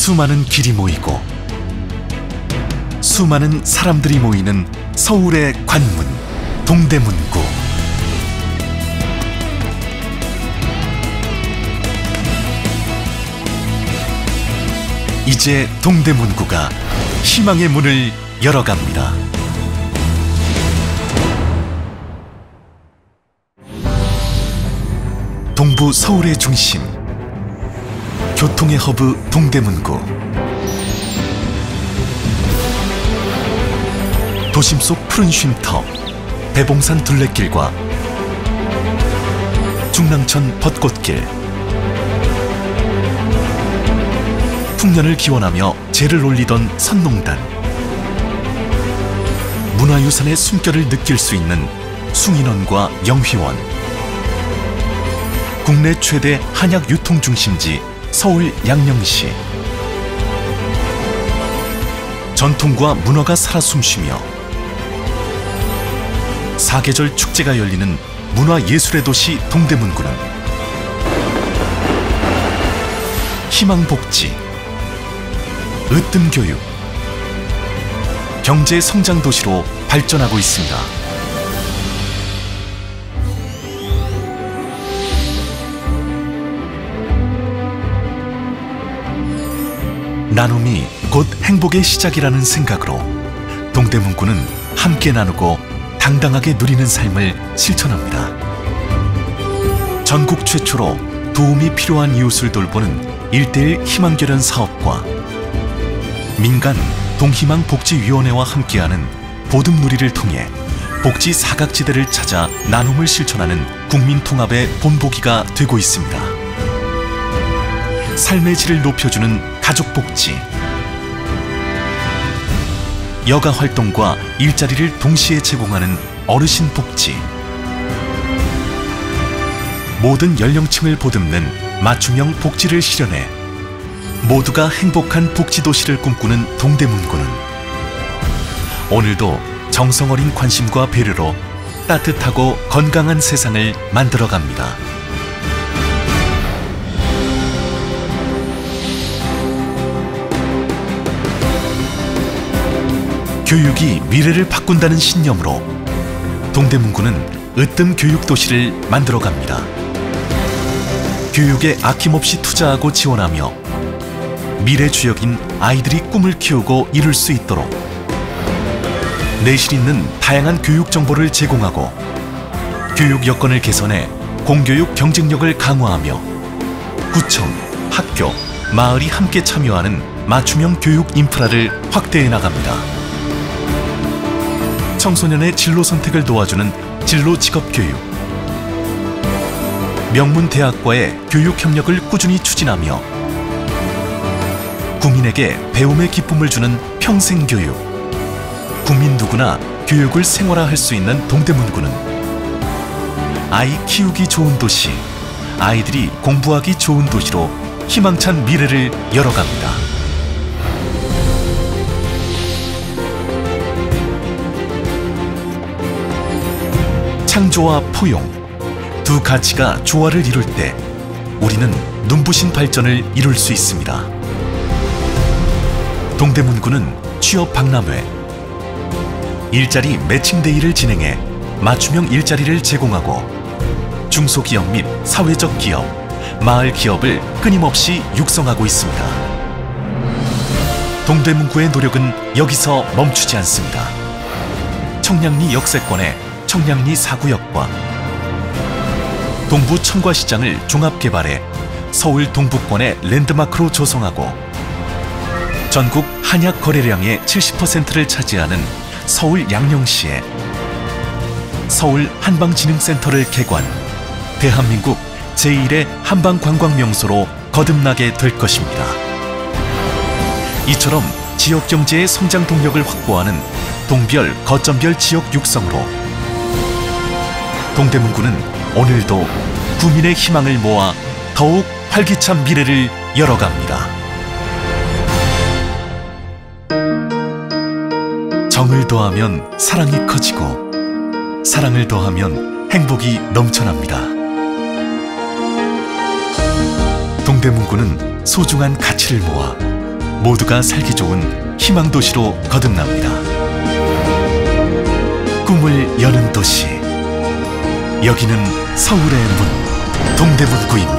수많은 길이 모이고 수많은 사람들이 모이는 서울의 관문, 동대문구. 이제 동대문구가 희망의 문을 열어갑니다. 동부 서울의 중심, 교통의 허브 동대문구. 도심 속 푸른 쉼터, 대봉산 둘레길과 중랑천 벚꽃길. 풍년을 기원하며 제를 올리던 선농단. 문화유산의 숨결을 느낄 수 있는 숭인원과 영휘원. 국내 최대 한약 유통중심지 서울 양령시. 전통과 문화가 살아 숨쉬며 사계절 축제가 열리는 문화예술의 도시 동대문구는 희망복지, 으뜸교육, 경제성장 도시로 발전하고 있습니다. 나눔이 곧 행복의 시작이라는 생각으로 동대문구는 함께 나누고 당당하게 누리는 삶을 실천합니다. 전국 최초로 도움이 필요한 이웃을 돌보는 1:1 희망결연 사업과 민간 동희망복지위원회와 함께하는 보듬누리를 통해 복지 사각지대를 찾아 나눔을 실천하는 국민통합의 본보기가 되고 있습니다. 삶의 질을 높여주는 가족복지, 여가활동과 일자리를 동시에 제공하는 어르신복지, 모든 연령층을 보듬는 맞춤형 복지를 실현해 모두가 행복한 복지도시를 꿈꾸는 동대문구는 오늘도 정성어린 관심과 배려로 따뜻하고 건강한 세상을 만들어갑니다. 교육이 미래를 바꾼다는 신념으로 동대문구는 으뜸 교육도시를 만들어갑니다. 교육에 아낌없이 투자하고 지원하며 미래 주역인 아이들이 꿈을 키우고 이룰 수 있도록 내실 있는 다양한 교육 정보를 제공하고 교육 여건을 개선해 공교육 경쟁력을 강화하며 구청, 학교, 마을이 함께 참여하는 맞춤형 교육 인프라를 확대해 나갑니다. 청소년의 진로 선택을 도와주는 진로 직업교육, 명문 대학과의 교육 협력을 꾸준히 추진하며 국민에게 배움의 기쁨을 주는 평생교육. 국민 누구나 교육을 생활화할 수 있는 동대문구는 아이 키우기 좋은 도시, 아이들이 공부하기 좋은 도시로 희망찬 미래를 열어갑니다. 창조와 포용, 두 가치가 조화를 이룰 때 우리는 눈부신 발전을 이룰 수 있습니다. 동대문구는 취업 박람회, 일자리 매칭데이를 진행해 맞춤형 일자리를 제공하고 중소기업 및 사회적 기업, 마을 기업을 끊임없이 육성하고 있습니다. 동대문구의 노력은 여기서 멈추지 않습니다. 청량리 역세권의 청량리 4구역과 동부 청과시장을 종합개발해 서울 동부권의 랜드마크로 조성하고 전국 한약 거래량의 70%를 차지하는 서울 양령시에 서울 한방진흥센터를 개관, 대한민국 제1의 한방관광명소로 거듭나게 될 것입니다. 이처럼 지역경제의 성장 동력을 확보하는 동별, 거점별 지역 육성으로 동대문구는 오늘도 구민의 희망을 모아 더욱 활기찬 미래를 열어갑니다. 정을 더하면 사랑이 커지고 사랑을 더하면 행복이 넘쳐납니다. 동대문구는 소중한 가치를 모아 모두가 살기 좋은 희망 도시로 거듭납니다. 꿈을 여는 도시. 여기는 서울의 문, 동대문구입니다.